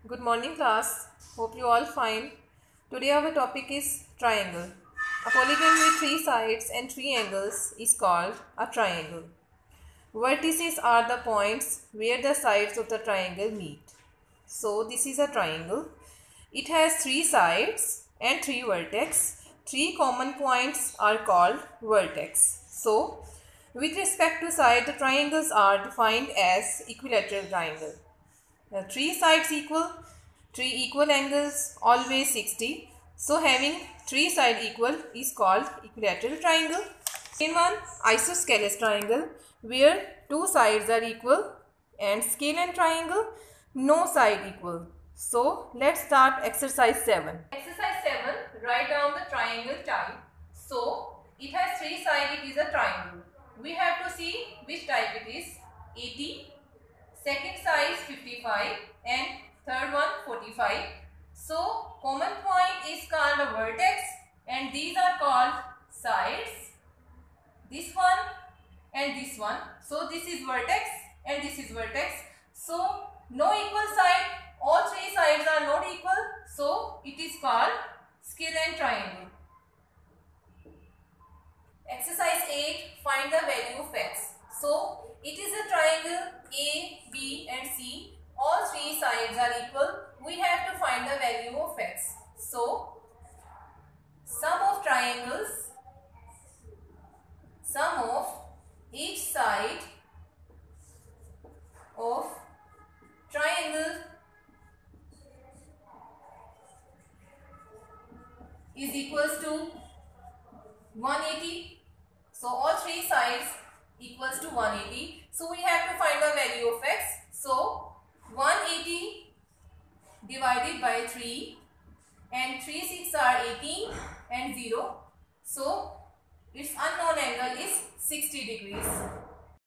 Good morning class. Hope you all fine. Today our topic is triangle. A polygon with 3 sides and 3 angles is called a triangle. Vertices are the points where the sides of the triangle meet. So this is a triangle. It has 3 sides and 3 vertices. 3 common points are called vertex. So with respect to side, the triangles are defined as equilateral triangle. 3 sides equal, 3 equal angles, always 60. So having 3 sides equal is called equilateral triangle. Second one, isosceles triangle, where 2 sides are equal, and scalene triangle, no side equal. So let's start exercise 7. Exercise 7, write down the triangle type. So it has 3 sides, it is a triangle. We have to see which type it is. 80, second side 55 and third one 45. So common point is called a vertex and these are called sides. This one and this one. So this is vertex and this is vertex. So no equal side. All 3 sides are not equal. So it is called scalene triangle. Exercise 8. Find the value of x. So it is a triangle A, B and C. All 3 sides are equal. We have to find the value of x. So sum of triangles, sum of each side of triangle is equals to 180. So all 3 sides equals to 180. So we have to find the value of x. So 180 divided by 3 and 3 6 are 18 and 0. So its unknown angle is 60 degrees.